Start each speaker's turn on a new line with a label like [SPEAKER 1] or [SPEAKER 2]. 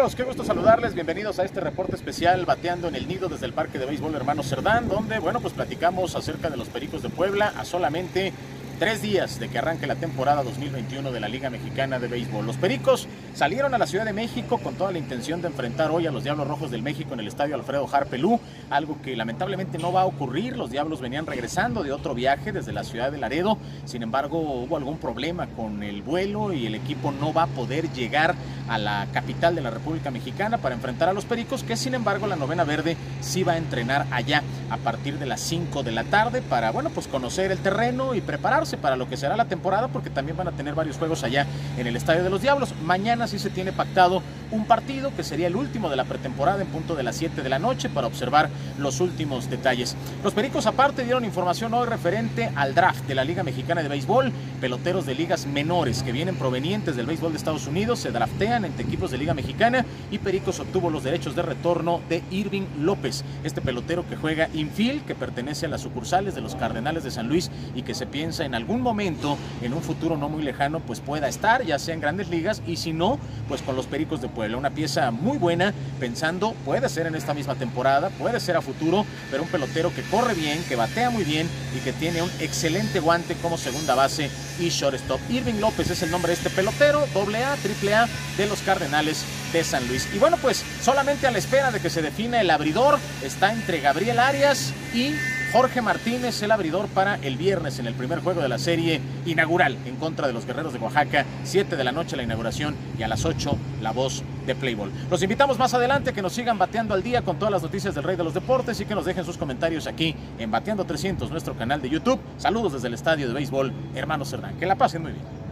[SPEAKER 1] amigos, qué gusto saludarles, bienvenidos a este reporte especial Bateando en el Nido desde el Parque de Béisbol Hermanos Cerdán, donde, bueno, pues platicamos acerca de los Pericos de Puebla a solamente 3 días de que arranque la temporada 2021 de la Liga Mexicana de Béisbol. Los Pericos salieron a la Ciudad de México con toda la intención de enfrentar hoy a los Diablos Rojos del México en el estadio Alfredo Harpelú, algo que lamentablemente no va a ocurrir. Los Diablos venían regresando de otro viaje desde la ciudad de Laredo, sin embargo hubo algún problema con el vuelo y el equipo no va a poder llegar a la capital de la República Mexicana para enfrentar a los Pericos, que sin embargo la Novena Verde sí va a entrenar allá a partir de las 5 de la tarde para, bueno, pues conocer el terreno y prepararse para lo que será la temporada, porque también van a tener varios juegos allá en el Estadio de los Diablos. Mañana sí se tiene pactado un partido que sería el último de la pretemporada en punto de las 7 de la noche para observar los últimos detalles. Los Pericos aparte dieron información hoy referente al draft de la Liga Mexicana de Béisbol. Peloteros de ligas menores que vienen provenientes del béisbol de Estados Unidos se draftean entre equipos de Liga Mexicana y Pericos obtuvo los derechos de retorno de Irving López, este pelotero que juega infield, que pertenece a las sucursales de los Cardenales de San Luis y que se piensa en algún momento, en un futuro no muy lejano, pues pueda estar ya sea en Grandes Ligas y si no, pues con los Pericos de Puebla. Una pieza muy buena, pensando, puede ser en esta misma temporada, puede ser a futuro, pero un pelotero que corre bien, que batea muy bien y que tiene un excelente guante como segunda base y shortstop. Irving López es el nombre de este pelotero, AA, AAA de los Cardenales de San Luis. Y bueno, pues solamente a la espera de que se defina el abridor, está entre Gabriel Arias y Jorge Martínez, el abridor para el viernes en el primer juego de la serie inaugural en contra de los Guerreros de Oaxaca. 7 de la noche la inauguración y a las 8 la voz de Playboy. Los invitamos más adelante que nos sigan bateando al día con todas las noticias del Rey de los Deportes y que nos dejen sus comentarios aquí en Bateando 300, nuestro canal de YouTube. Saludos desde el Estadio de Béisbol Hermanos Cerdán. Que la pasen muy bien.